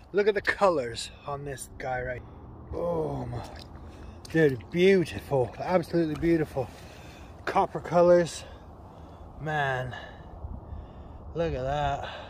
Look at the colors on this guy right. Oh my, dude, beautiful, absolutely beautiful. Copper colors, man. Look at that.